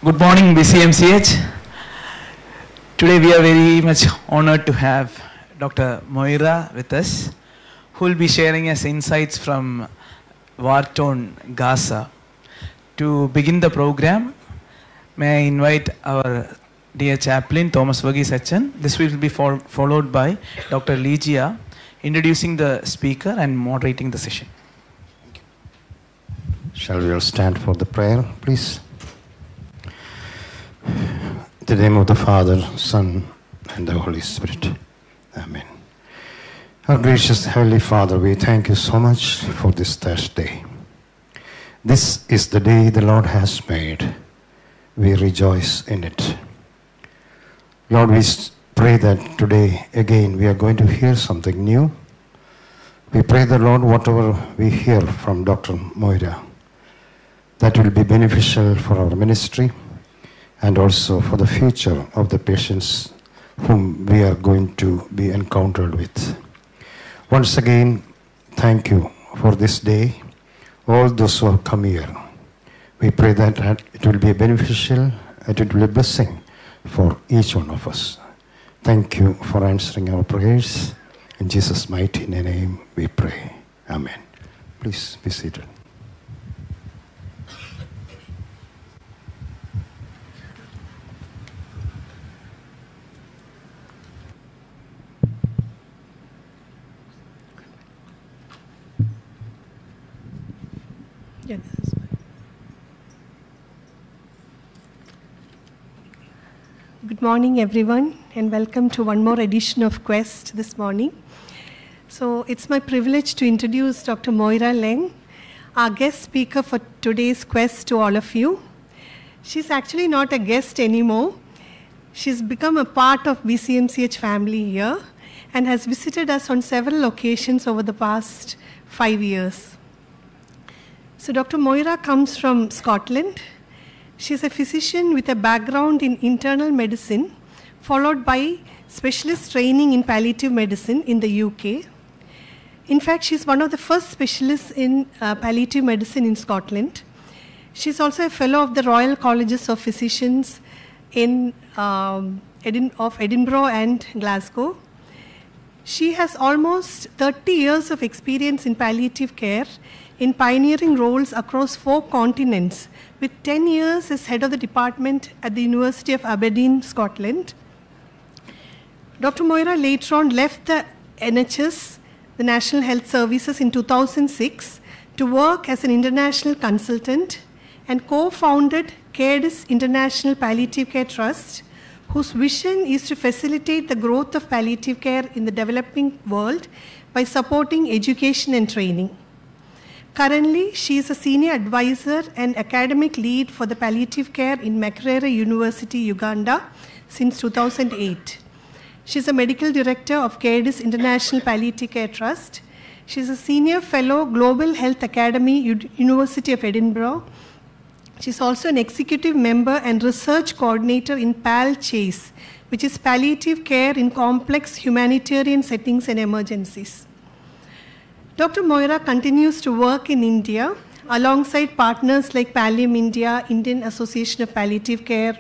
Good morning, BCMCH. Today we are very much honored to have Dr. Mhoira with us, who will be sharing us insights from war-torn Gaza. To begin the program, may I invite our dear chaplain, Thomas Verghese Achan. This will be followed by Dr. Ligia, introducing the speaker and moderating the session. Thank you. Shall we all stand for the prayer, please? In the name of the Father, Son, and the Holy Spirit. Amen. Our gracious Heavenly Father, we thank you so much for this Thursday. This is the day the Lord has made. We rejoice in it. Lord, we pray that today, again, we are going to hear something new. We pray that, Lord, whatever we hear from Dr. Mhoira, that will be beneficial for our ministry, and also for the future of the patients whom we are going to be encountered with. Once again, thank you for this day. All those who have come here, we pray that it will be beneficial and it will be a blessing for each one of us. Thank you for answering our prayers. In Jesus' mighty name we pray. Amen. Please be seated. Good morning, everyone, and welcome to one more edition of Quest this morning. So it's my privilege to introduce Dr. Mhoira Leng, our guest speaker for today's Quest to all of you. She's actually not a guest anymore. She's become a part of BCMCH family here and has visited us on several occasions over the past 5 years. So Dr. Mhoira comes from Scotland. She's a physician with a background in internal medicine, followed by specialist training in palliative medicine in the UK. In fact, she's one of the first specialists in palliative medicine in Scotland. She's also a fellow of the Royal Colleges of Physicians of Edinburgh and Glasgow. She has almost 30 years of experience in palliative care in pioneering roles across 4 continents, with 10 years as head of the department at the University of Aberdeen, Scotland. Dr. Mhoira later on left the NHS, the National Health Services, in 2006 to work as an international consultant and co-founded CAREDIS International Palliative Care Trust, whose vision is to facilitate the growth of palliative care in the developing world by supporting education and training. Currently, she is a senior advisor and academic lead for the palliative care in Makerere University, Uganda, since 2008. She is a medical director of CAREDIS International Palliative Care Trust. She is a senior fellow, Global Health Academy, University of Edinburgh. She is also an executive member and research coordinator in PAL-CHASE, which is Palliative Care in Complex Humanitarian Settings and Emergencies. Dr. Mhoira continues to work in India alongside partners like Pallium India, Indian Association of Palliative Care,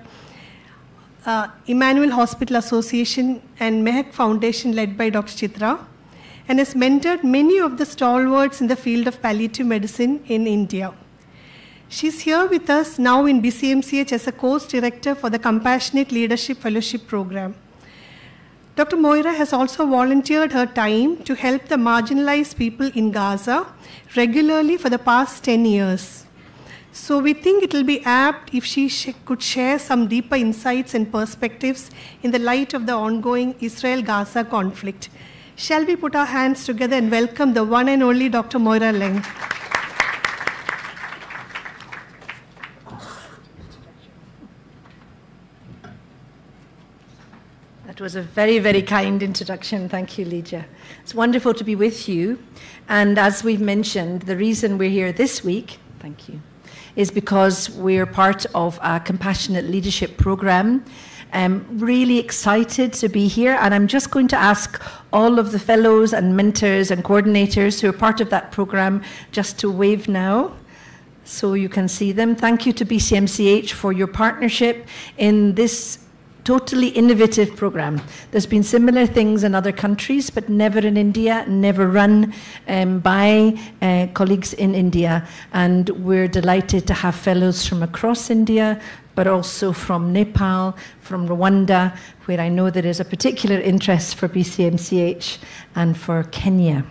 Emmanuel Hospital Association, and Mehak Foundation led by Dr. Chitra, and has mentored many of the stalwarts in the field of palliative medicine in India. She's here with us now in BCMCH as a course director for the Compassionate Leadership Fellowship Program. Dr. Mhoira has also volunteered her time to help the marginalized people in Gaza regularly for the past 10 years. So we think it will be apt if she could share some deeper insights and perspectives in the light of the ongoing Israel-Gaza conflict. Shall we put our hands together and welcome the one and only Dr. Mhoira Leng. That was a very, very kind introduction. Thank you, Ligia. It's wonderful to be with you. And as we've mentioned, the reason we're here this week, thank you, is because we're part of a compassionate leadership program. I'm really excited to be here, and I'm just going to ask all of the fellows and mentors and coordinators who are part of that program just to wave now. so you can see them. Thank you to BCMCH for your partnership in this totally innovative program. There's been similar things in other countries, but never in India, never run by colleagues in India. And we're delighted to have fellows from across India, but also from Nepal, from Rwanda, where I know there is a particular interest for BCMCH, and for Kenya.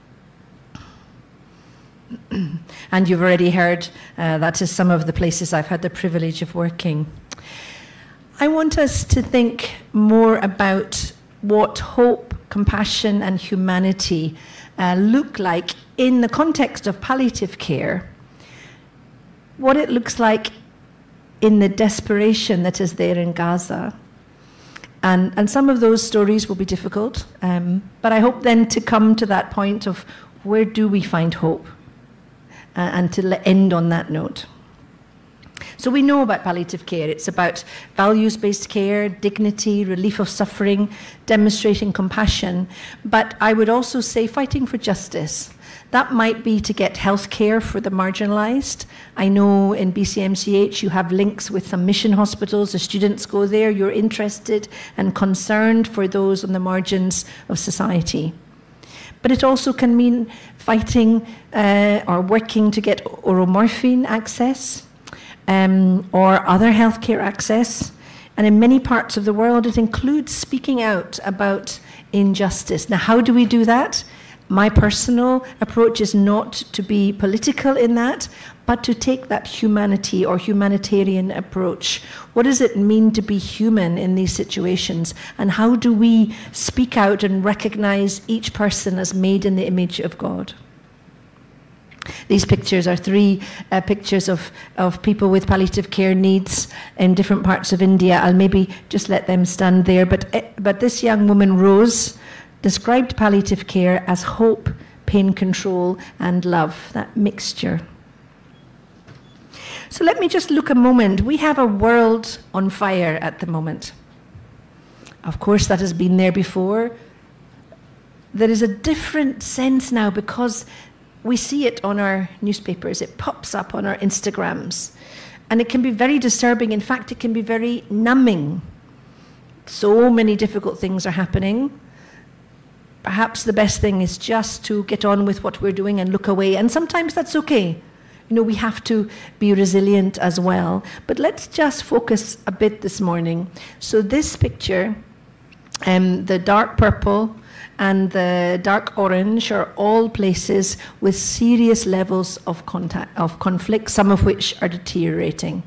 And you've already heard that is some of the places I've had the privilege of working. I want us to think more about what hope, compassion, and humanity look like in the context of palliative care, what it looks like in the desperation that is there in Gaza. And some of those stories will be difficult, but I hope then to come to that point of where do we find hope, and to end on that note. So we know about palliative care. It's about values-based care, dignity, relief of suffering, demonstrating compassion. But I would also say fighting for justice. That might be to get health care for the marginalized. I know in BCMCH you have links with some mission hospitals. The students go there. You're interested and concerned for those on the margins of society. But it also can mean fighting or working to get oral morphine access, or other healthcare access. And in many parts of the world, it includes speaking out about injustice. Now, how do we do that? My personal approach is not to be political in that, but to take that humanity or humanitarian approach. What does it mean to be human in these situations? And how do we speak out and recognize each person as made in the image of God? These pictures are three pictures of people with palliative care needs in different parts of India. I'll maybe just let them stand there. But this young woman, Rose, described palliative care as hope, pain control, and love, that mixture. So let me just look a moment. We have a world on fire at the moment. Of course, that has been there before. There is a different sense now because we see it on our newspapers. It pops up on our Instagrams. And it can be very disturbing. In fact, it can be very numbing. So many difficult things are happening. Perhaps the best thing is just to get on with what we're doing and look away. And sometimes that's okay. You know, we have to be resilient as well. But let's just focus a bit this morning. So this picture, the dark purple and the dark orange are all places with serious levels of conflict, some of which are deteriorating.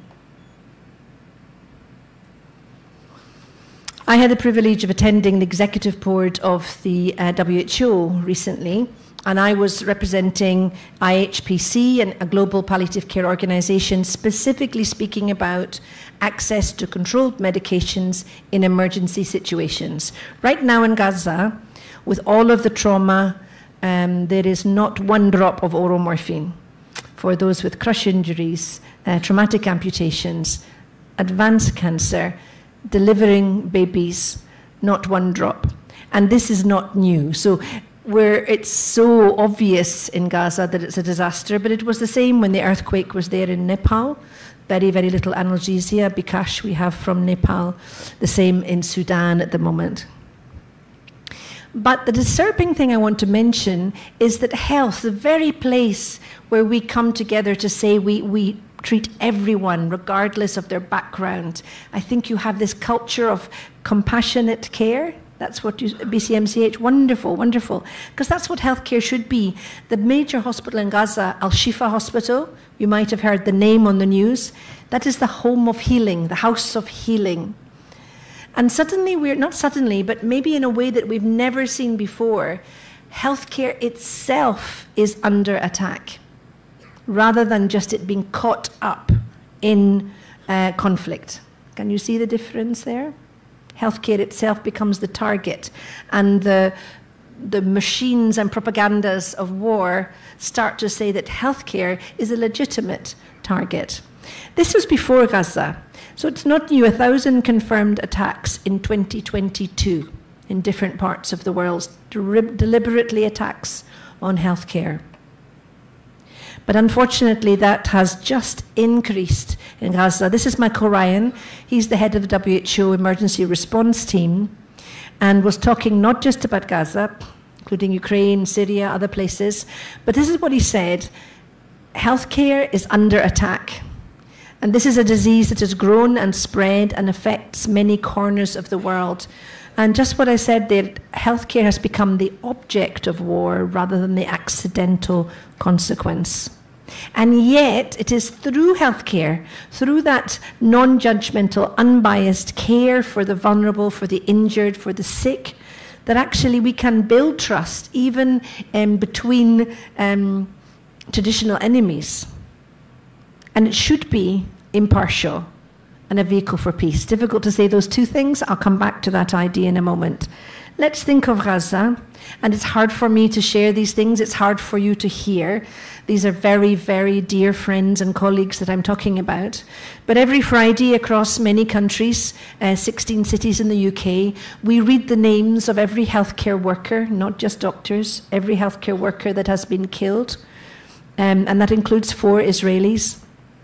I had the privilege of attending the executive board of the WHO recently, and I was representing IHPC, and a global palliative care organization, specifically speaking about access to controlled medications in emergency situations. Right now in Gaza, with all of the trauma, there is not one drop of oral morphine for those with crush injuries, traumatic amputations, advanced cancer, delivering babies, not one drop. And this is not new. So where it's so obvious in Gaza that it's a disaster, but it was the same when the earthquake was there in Nepal. Very, very little analgesia, Bikash we have from Nepal. The same in Sudan at the moment. But the disturbing thing I want to mention is that health, the very place where we come together to say we treat everyone regardless of their background. I think you have this culture of compassionate care. That's what BCMCH, wonderful, wonderful. Because that's what healthcare should be. The major hospital in Gaza, Al-Shifa Hospital, you might have heard the name on the news. That is the home of healing, the house of healing. And suddenly, not suddenly, but maybe in a way that we've never seen before, healthcare itself is under attack, rather than just it being caught up in conflict. Can you see the difference there? Healthcare itself becomes the target, and the machines and propagandas of war start to say that healthcare is a legitimate target. This was before Gaza, so it's not new. 1,000 confirmed attacks in 2022 in different parts of the world, deliberately attacks on healthcare. But unfortunately, that has just increased in Gaza. This is Michael Ryan. He's the head of the WHO emergency response team, and was talking not just about Gaza, including Ukraine, Syria, other places, but this is what he said: healthcare is under attack. And this is a disease that has grown and spread and affects many corners of the world. And just what I said there, healthcare has become the object of war rather than the accidental consequence. And yet, it is through healthcare, through that non-judgmental, unbiased care for the vulnerable, for the injured, for the sick, that actually we can build trust even between traditional enemies. And it should be impartial and a vehicle for peace. Difficult to say those two things. I'll come back to that idea in a moment. Let's think of Gaza. And it's hard for me to share these things. It's hard for you to hear. These are very, very dear friends and colleagues that I'm talking about. But every Friday across many countries, 16 cities in the UK, we read the names of every healthcare worker, not just doctors, every healthcare worker that has been killed. And that includes 4 Israelis.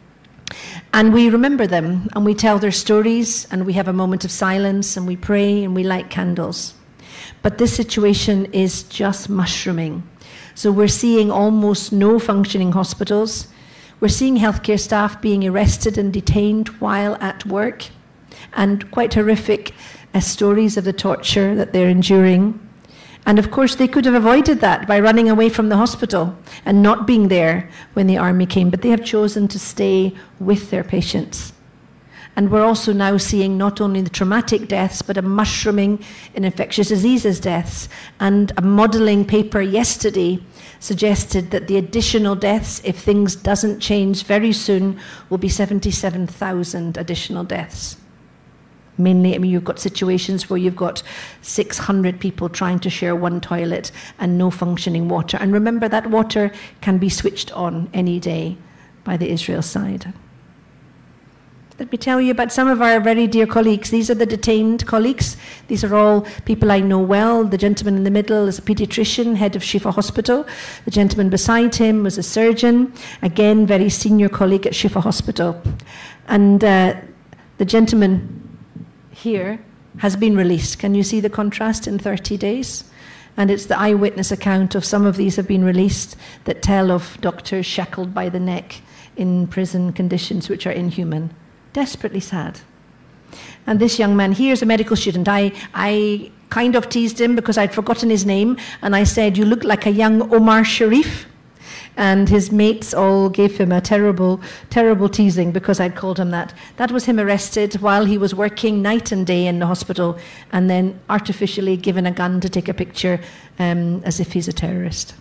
And we remember them, and we tell their stories, and we have a moment of silence, and we pray, and we light candles. But this situation is just mushrooming. So we're seeing almost no functioning hospitals. We're seeing healthcare staff being arrested and detained while at work, and quite horrific stories of the torture that they're enduring. And of course, they could have avoided that by running away from the hospital and not being there when the army came, but they have chosen to stay with their patients. And we're also now seeing not only the traumatic deaths, but a mushrooming in infectious diseases deaths. And a modelling paper yesterday suggested that the additional deaths, if things doesn't change very soon, will be 77,000 additional deaths. Mainly, I mean, you've got situations where you've got 600 people trying to share one toilet and no functioning water. And remember, that water can be switched on any day by the Israel side. Let me tell you about some of our very dear colleagues. These are the detained colleagues. These are all people I know well. The gentleman in the middle is a pediatrician, head of Shifa Hospital. The gentleman beside him was a surgeon, again, very senior colleague at Shifa Hospital. And the gentleman here has been released. Can you see the contrast in 30 days? And it's the eyewitness account of some of these have been released that tell of doctors shackled by the neck in prison conditions which are inhuman. Desperately sad. And this young man here is a medical student. I kind of teased him because I'd forgotten his name, and I said, "You look like a young Omar Sharif." And his mates all gave him a terrible, terrible teasing because I'd called him that. That was him arrested while he was working night and day in the hospital, and then artificially given a gun to take a picture as if he's a terrorist.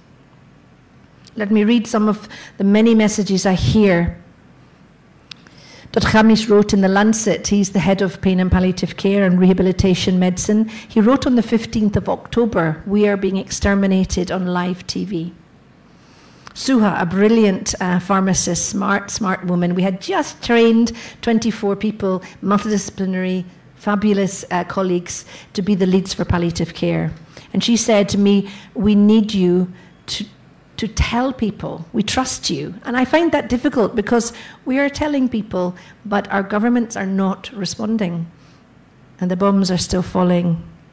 Let me read some of the many messages I hear. Dr. Khamis wrote in The Lancet, he's the head of pain and palliative care and rehabilitation medicine. He wrote on the 15th of October, "We are being exterminated on live TV." Suha, a brilliant pharmacist, smart woman. We had just trained 24 people, multidisciplinary, fabulous colleagues, to be the leads for palliative care. And she said to me, "We need you to tell people, we trust you." And I find that difficult because we are telling people, but our governments are not responding. And the bombs are still falling.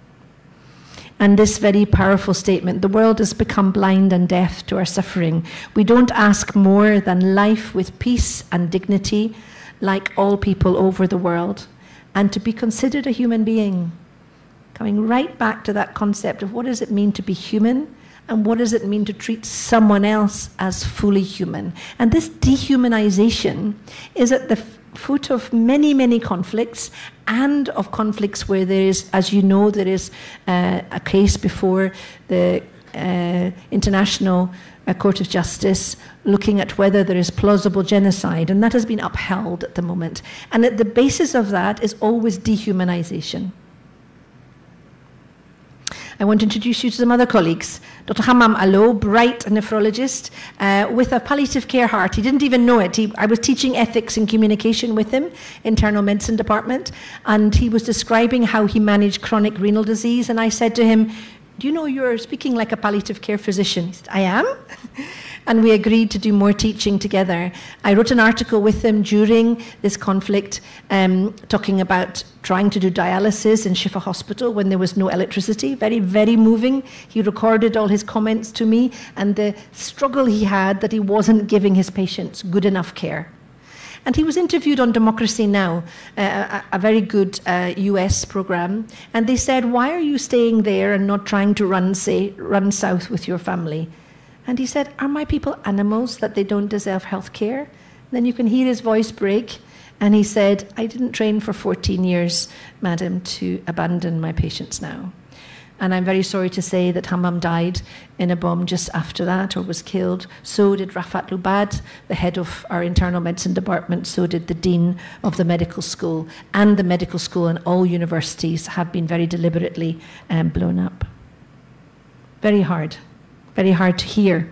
And this very powerful statement, "The world has become blind and deaf to our suffering. We don't ask more than life with peace and dignity, like all people over the world, and to be considered a human being." Coming right back to that concept of what does it mean to be human, and what does it mean to treat someone else as fully human. And this dehumanization is at the foot of many, many conflicts, and of conflicts where there is, as you know, there is a case before the International Court of Justice looking at whether there is plausible genocide, and that has been upheld at the moment. And at the basis of that is always dehumanization. I want to introduce you to some other colleagues. Dr. Hammam Allo, bright nephrologist with a palliative care heart. He didn't even know it. I was teaching ethics and communication with him, internal medicine department, and he was describing how he managed chronic renal disease, and I said to him, do you know you're speaking like a palliative care physician? He said, I am. And we agreed to do more teaching together. I wrote an article with him during this conflict, talking about trying to do dialysis in Shifa Hospital when there was no electricity. Very, very moving. He recorded all his comments to me and the struggle he had that he wasn't giving his patients good enough care. And he was interviewed on Democracy Now!, a very good US program. And they said, why are you staying there and not trying to run south with your family? And he said, are my people animals that they don't deserve health care? Then you can hear his voice break. And he said, I didn't train for 14 years, madam, to abandon my patients now. And I'm very sorry to say that Hammam died in a bomb just after that, or was killed. So did Rafat Lubad, the head of our internal medicine department. So did the dean of the medical school. And the medical school and all universities have been very deliberately blown up. Very hard to hear.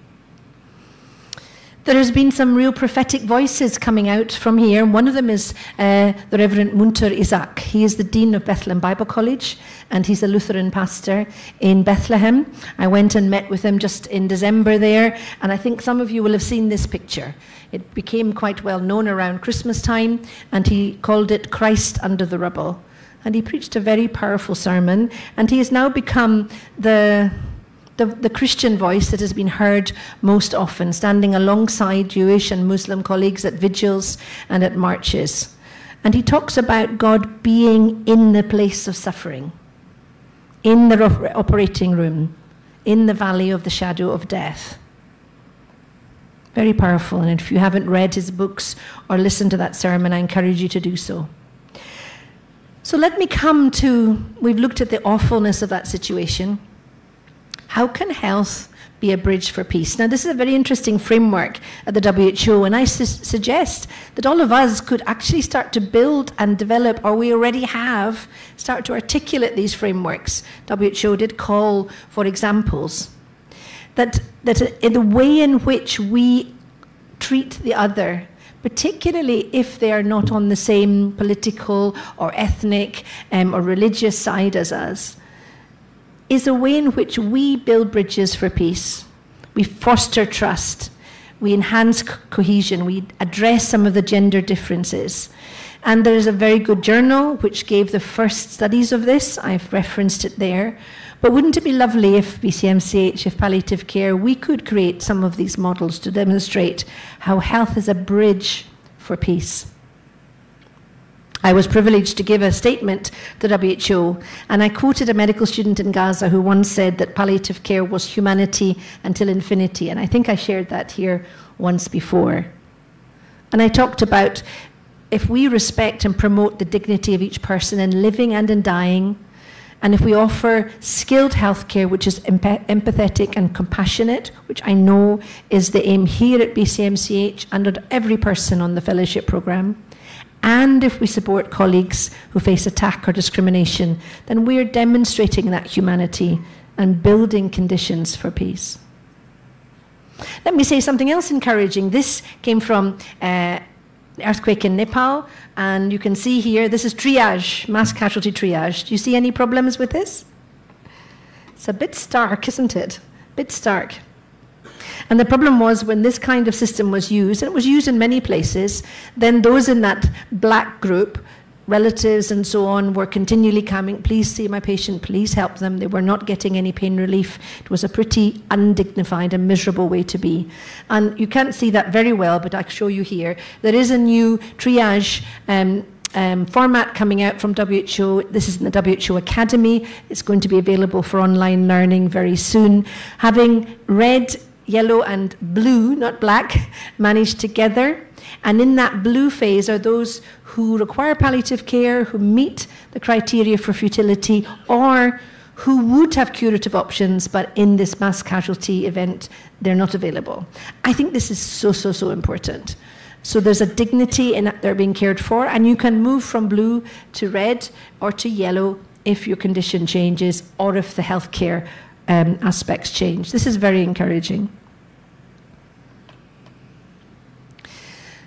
There has been some real prophetic voices coming out from here. One of them is the Reverend Munter Isaac. He is the Dean of Bethlehem Bible College, and he's a Lutheran pastor in Bethlehem. I went and met with him just in December there, and I think some of you will have seen this picture. It became quite well known around Christmas time, and he called it Christ Under the Rubble. And he preached a very powerful sermon, and he has now become the Christian voice that has been heard most often, standing alongside Jewish and Muslim colleagues at vigils and at marches. And he talks about God being in the place of suffering, in the operating room, in the valley of the shadow of death. Very powerful, and if you haven't read his books or listened to that sermon, I encourage you to do so. So let me come to, we've looked at the awfulness of that situation. How can health be a bridge for peace? Now, this is a very interesting framework at the WHO, and I suggest that all of us could actually start to build and develop, or we already have, start to articulate these frameworks. WHO did call for examples. That in the way in which we treat the other, particularly if they are not on the same political or ethnic or religious side as us, is a way in which we build bridges for peace. We foster trust. We enhance cohesion. We address some of the gender differences. And there is a very good journal which gave the first studies of this. I've referenced it there. But wouldn't it be lovely if BCMCH, if palliative care, we could create some of these models to demonstrate how health is a bridge for peace? I was privileged to give a statement to WHO, and I quoted a medical student in Gaza who once said that palliative care was humanity until infinity, and I think I shared that here once before. And I talked about if we respect and promote the dignity of each person in living and in dying, and if we offer skilled healthcare which is empathetic and compassionate, which I know is the aim here at BCMCH and at every person on the fellowship programme, and if we support colleagues who face attack or discrimination, then we are demonstrating that humanity and building conditions for peace. Let me say something else encouraging. This came from the earthquake in Nepal, and you can see here, this is triage, mass casualty triage. Do you see any problems with this? It's a bit stark, isn't it? A bit stark. And the problem was when this kind of system was used, and it was used in many places, then those in that black group, relatives and so on, were continually coming, please see my patient, please help them. They were not getting any pain relief. It was a pretty undignified and miserable way to be. And you can't see that very well, but I'll show you here. There is a new triage format coming out from WHO. This is in the WHO Academy. It's going to be available for online learning very soon. Having red, yellow and blue, not black, managed together. And in that blue phase are those who require palliative care, who meet the criteria for futility, or who would have curative options, but in this mass casualty event, they're not available. I think this is so important. So there's a dignity in that they're being cared for, and you can move from blue to red or to yellow if your condition changes or if the healthcare aspects change. This is very encouraging.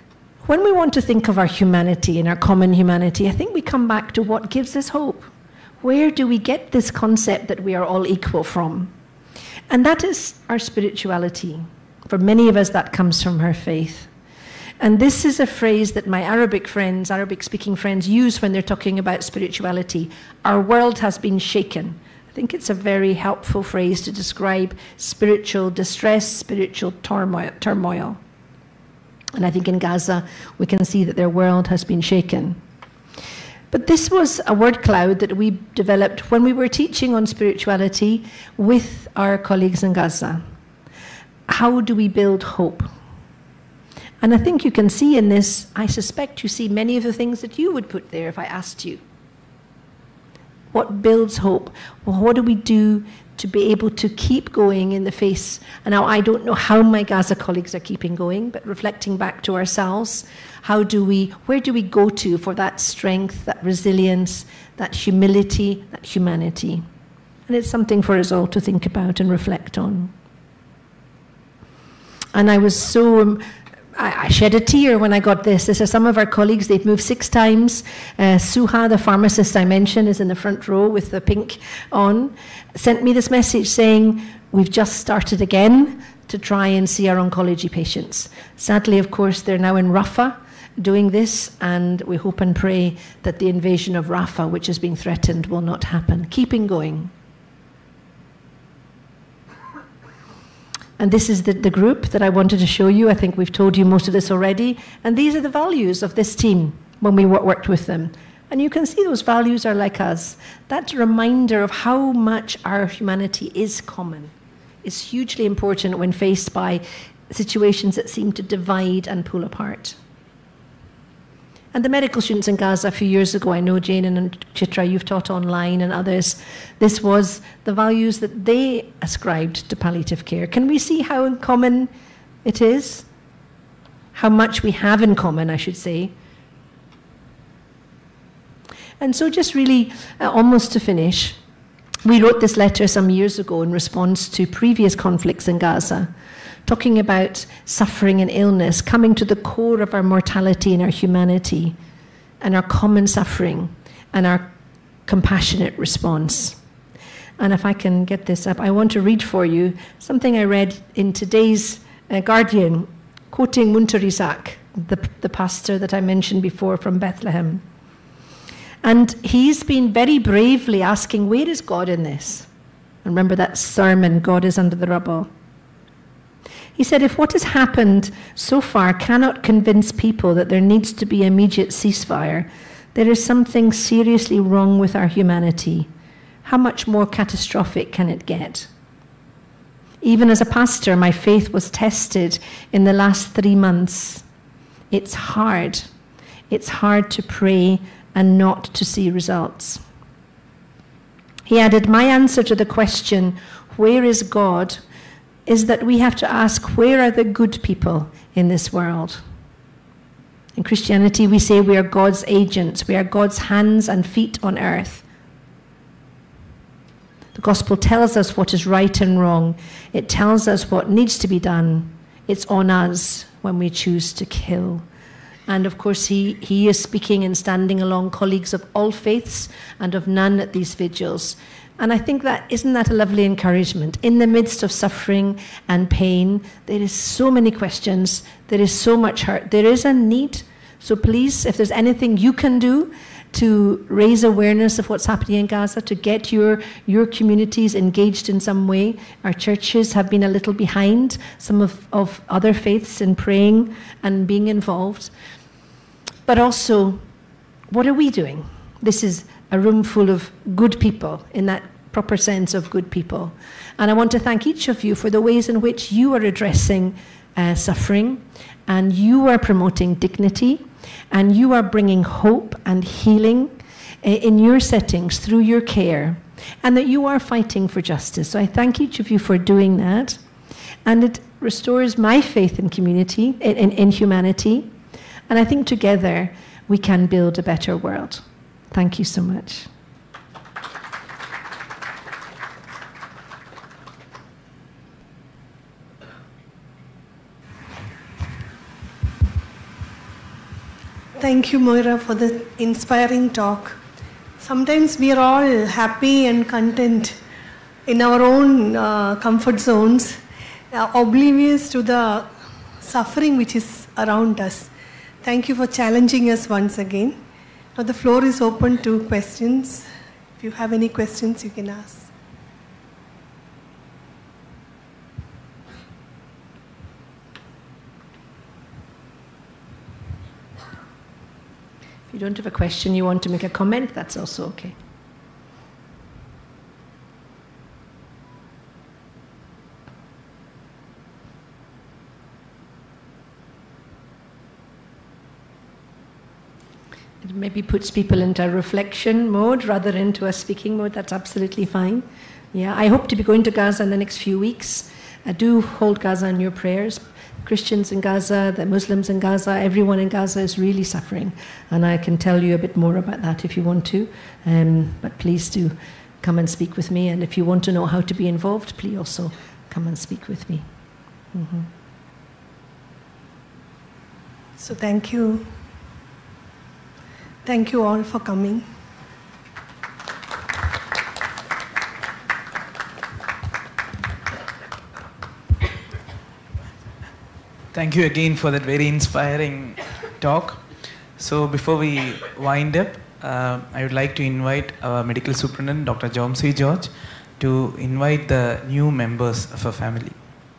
When we want to think of our humanity and our common humanity, I think we come back to what gives us hope. Where do we get this concept that we are all equal from? And that is our spirituality. For many of us, that comes from our faith. And this is a phrase that my Arabic-speaking friends use when they're talking about spirituality. Our world has been shaken. I think it's a very helpful phrase to describe spiritual distress, spiritual turmoil. And I think in Gaza, we can see that their world has been shaken. But this was a word cloud that we developed when we were teaching on spirituality with our colleagues in Gaza. How do we build hope? And I think you can see in this, I suspect you see many of the things that you would put there if I asked you. What builds hope? Well, what do we do to be able to keep going in the face? And now I don't know how my Gaza colleagues are keeping going, but reflecting back to ourselves, where do we go to for that strength, that resilience, that humility, that humanity? And it's something for us all to think about and reflect on. And I was so... I shed a tear when I got this. This is some of our colleagues. They've moved 6 times. Suha, the pharmacist I mentioned, is in the front row with the pink on, sent me this message saying, we've just started again to try and see our oncology patients. Sadly, of course, they're now in Rafah doing this, and we hope and pray that the invasion of Rafah, which is being threatened, will not happen. Keeping going. And this is the group that I wanted to show you. I think we've told you most of this already. And these are the values of this team when we worked with them. And you can see those values are like us. That reminder of how much our humanity is common is hugely important when faced by situations that seem to divide and pull apart. And the medical students in Gaza a few years ago, I know Jane and Chitra, you've taught online and others, this was the values that they ascribed to palliative care. Can we see how in common it is? How much we have in common, I should say. And so just really, almost to finish, we wrote this letter some years ago in response to previous conflicts in Gaza, talking about suffering and illness, coming to the core of our mortality and our humanity, and our common suffering, and our compassionate response. And if I can get this up, I want to read for you something I read in today's Guardian, quoting Munterisak, the pastor that I mentioned before from Bethlehem. And he's been very bravely asking, where is God in this? And remember that sermon, God is under the rubble. He said, if what has happened so far cannot convince people that there needs to be immediate ceasefire, there is something seriously wrong with our humanity. How much more catastrophic can it get? Even as a pastor, my faith was tested in the last 3 months. It's hard. It's hard to pray and not to see results. He added, my answer to the question, where is God, is that we have to ask, where are the good people in this world? In Christianity, we say we are God's agents. We are God's hands and feet on earth. The gospel tells us what is right and wrong. It tells us what needs to be done. It's on us when we choose to kill. And of course, he is speaking and standing along colleagues of all faiths and of none at these vigils. And I think isn't that a lovely encouragement? In the midst of suffering and pain, there is so many questions, there is so much hurt, there is a need. So please, if there's anything you can do to raise awareness of what's happening in Gaza, to get your communities engaged in some way. Our churches have been a little behind some of other faiths in praying and being involved. But also, what are we doing? This is a room full of good people, in that proper sense of good people. And I want to thank each of you for the ways in which you are addressing suffering, and you are promoting dignity, and you are bringing hope and healing in your settings through your care, and that you are fighting for justice. So I thank each of you for doing that. And it restores my faith in community, in humanity. And I think together we can build a better world. Thank you so much. Thank you, Mhoira, for the inspiring talk. sometimes we are all happy and content in our own comfort zones, oblivious to the suffering which is around us. Thank you for challenging us once again. Now the floor is open to questions. If you have any questions, you can ask. If you don't have a question, you want to make a comment, that's also okay. It maybe puts people into a reflection mode rather than into a speaking mode. That's absolutely fine. Yeah, I hope to be going to Gaza in the next few weeks. I do hold Gaza in your prayers. Christians in Gaza, the Muslims in Gaza, everyone in Gaza is really suffering. And I can tell you a bit more about that if you want to. But please do come and speak with me. And if you want to know how to be involved, please also come and speak with me. Mm-hmm. So thank you. Thank you all for coming. Thank you again for that very inspiring talk. So before we wind up, I would like to invite our medical superintendent, Dr. Jomsi George, to invite the new members of our family.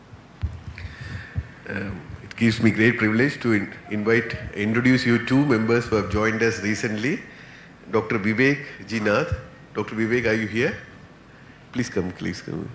It gives me great privilege to introduce you two members who have joined us recently. Dr. Vivek Jinath. Dr. Vivek, are you here? Please come, please come.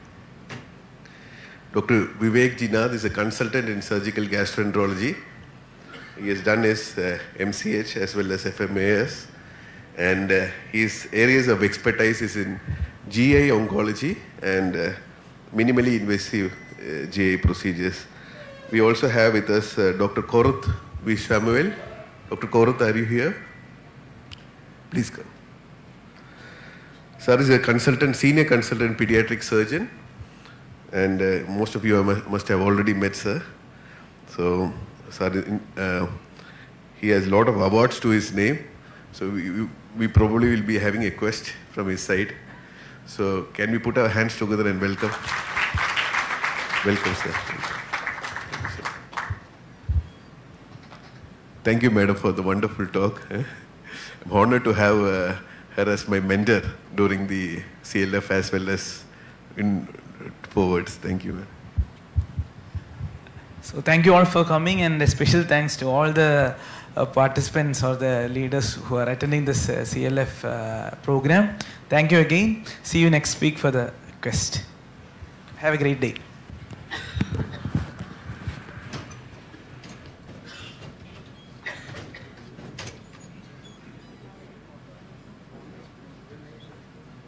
Dr. Vivek Jinath is a consultant in surgical gastroenterology. He has done his MCH as well as FMAS, and his areas of expertise is in GI oncology and minimally invasive GI procedures. We also have with us Dr. Koruth V. Samuel. Dr. Koruth, are you here? Please come. Sir is a consultant, senior consultant pediatric surgeon, and most of you must have already met sir. So, sir, he has a lot of awards to his name. So we probably will be having a quest from his side. So can we put our hands together and welcome? Welcome, sir. Thank you, madam, for the wonderful talk. I'm honored to have her as my mentor during the CLF as well as in forwards. Thank you, man. So thank you all for coming, and a special thanks to all the participants or the leaders who are attending this CLF program. Thank you again. See you next week for the quest. Have a great day.